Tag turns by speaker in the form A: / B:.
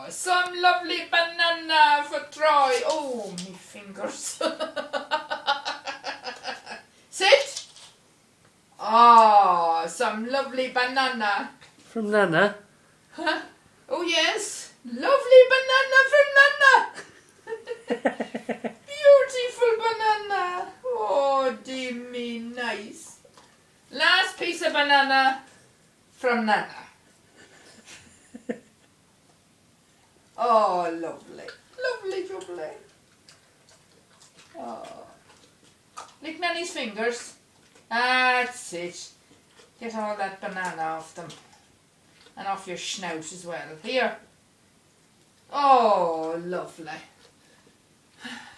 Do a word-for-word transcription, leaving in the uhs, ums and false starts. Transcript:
A: some lovely banana for Troy. Oh, me fingers. Sit. Oh, some lovely banana.
B: From Nana?
A: Huh? Oh yes, lovely banana from Nana. Beautiful banana. Oh, dear me, nice. Last piece of banana from Nana. Oh, lovely. Lovely, lovely. Oh. Lick Nanny's fingers. That's it. Get all that banana off them. And off your snout as well. Here. Oh, lovely.